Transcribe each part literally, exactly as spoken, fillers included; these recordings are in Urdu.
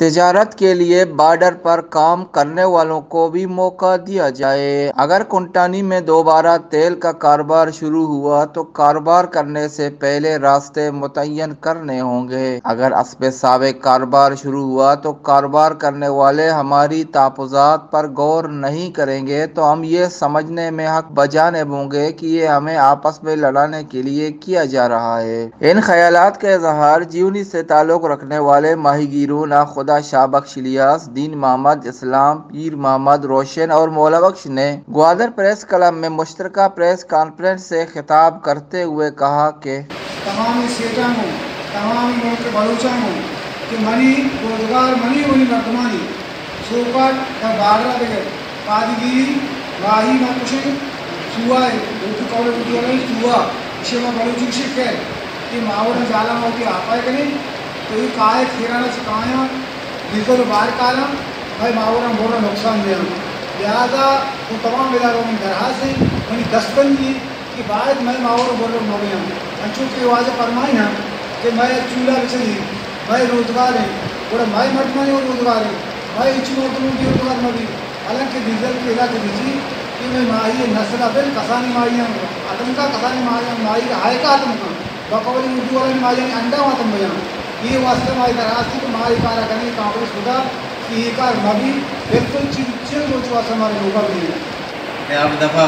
تجارت کے لیے بارڈر پر کام کرنے والوں کو بھی موقع دیا جائے۔ اگر کنٹانی میں دوبارہ تیل کا کاروبار شروع ہوا تو کاروبار کرنے سے پہلے راستے متعین کرنے ہوں گے۔ اگر اسبِ سابق کاروبار شروع ہوا تو کاروبار کرنے والے ہماری تحفظات پر غور نہیں کریں گے تو ہم یہ سمجھنے میں حق بجانب ہوں گے کہ یہ ہمیں آپس میں لڑانے کے لیے کیا جا رہا ہے۔ ان خیالات کا اظہار جیونی سے تعلق رکھنے والے ماہی گیروں ناخدا شاہ بخش الیاس، دین محمد اسلام، پیر محمد روشن اور مولا بخش نے گوادر پریس کلب میں مشترکہ پریس کانفرنس سے خطاب کرتے ہوئے کہا کہ تمام سیٹاں کو تمام ملک بلوچاں کو کہ منی روزگار منی ونی مردمانی سوپر کا بارہ دے پادگیری راہی میں کچھ سوا ہے اردو کالے اردو والے سوا اسے میں بلوچی شک ہے کہ ماورا جالا ہو کے آپا ہے کریں تو یہ کائے کھیرانا چکایا ڈیزل بار کالا بھائی ماورا بورا نقصان دیا لہذا وہ تمام اداروں میں درخواست ہے منی دستن دی کہ بعد میں ماورا بورا نوڑیا انچو کی واضح فرمائی نا کہ میں چولہا بچلی میں روزگار ہے بڑا میں مردمانی اور روزگار ہے میں اچھی مردموں کی روزگار میں بھی حالانکہ ڈیزل کے علاقے دیجی کہ میں ماہی نسلہ بل کسانی ماہیاں آتم کا کسانی ماہیاں ماہی کا ہائے کا آتم کا بقولی اردو والی ماہیاں انڈا آتم بیاں یہ واسطہ ماہی درخواست کہ ماہی کارا کرنے کی کانفرنس خدا کہ یہ کار نبی بالکل چل روچ واسطہ ہمارے لوگا بھی ہے آپ دفعہ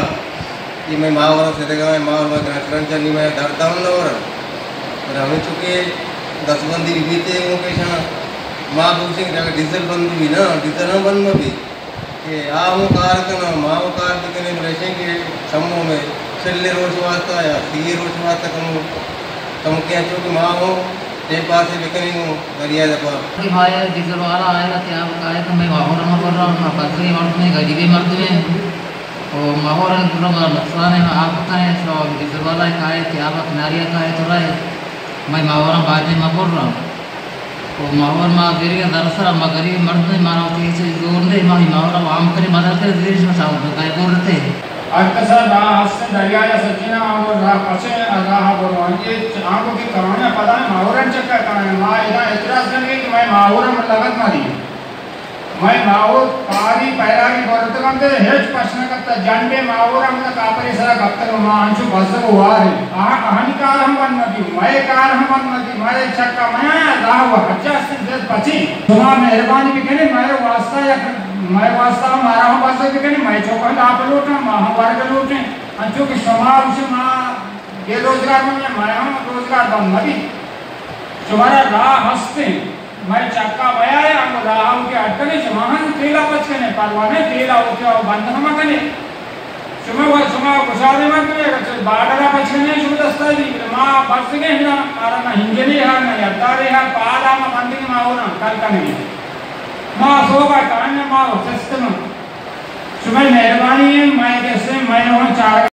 کہ میں ماہوروں سے دیکھا میں ماہوروں کا ریسٹورنٹ چلی میں دھرتا ہوں اور اور ہمیں چونکہ دس بندی بھی تھے وہ پیشہ ماں پوچھیں کہ ڈیزل بند بھی نا ڈیزل نہ بند بھی کہ آؤں کار کرنا ماں کار کرنے بریشیں کہ سموں میں چلے روچ واسطہ یا سی روچ واسطہ کم کم کیا چونکہ ماں ہو تے پاسے بکنی ہوں دریا دفعہ کہ بھائی ڈیزل والا آئے گا کیا بکائے تو میں ماحول میں کر رہا ہوں بکری مرد میں غریبی مرد میں اور ماحول میں پورا نقصان ہے آپ بتائیں تو ڈیزل والا کھائے کیا آپ کناریا کھائے تو رہے میں ماحول میں بات میں بول رہا ہوں اور ماحول میں غریب درسرا میں غریب مرد میں مارا چیز جوڑ دے میں ماحول عام کرے مدد کرے دیر میں صاحب بکائے بول رہتے اکثر راہ ہستے دریا یا سچینا اور راہ پچھے راہ بولوان یہ آنکھوں کی کرانے پتا ہے ماہورن چکر کرانے ماں ادھا اعتراض کرنے کہ میں ماہورن میں لگت ماری میں ماہور پاری پیراگی بولتے کمتے ہیچ پشن کرتا جنبے ماہورن میں کاپری سرا کبتر ماں انچو بسر ہوا ہے آہا کہانی کار ہم بن نتی میں کار ہم بن نتی میں چکا میں راہ ہوا حجہ سے زید پچی تمہاں مہربانی بھی کہنے میں واسطہ یا میں واسطہ ہمارا ہم واسطہ بھی کہنے میں چوکہ آپ لوٹیں ماں ہم ورگ لوٹیں انچو کہ شما اسے ماں یہ روزگار میں میں ہم روزگار بن نتی شمارا راہ ہستے میں چکا بیا ہے ہم راہوں کے اٹکنے شما ہم تیلا پچکنے پروانے تیلا ہوتے ہو بند ہم کنے شما وہ شما گشارے میں کنے بارڈرہ پچکنے شما دستا دی ماں برس گئے ہنا مارا نہ ہنگنی ہے نہ یرداری ہے پالا ماں بندی ماں ہونا کل کنے ماں سوگا کاننے ماں سسٹم شما مہربانی ہے میں جیسے میں وہاں چار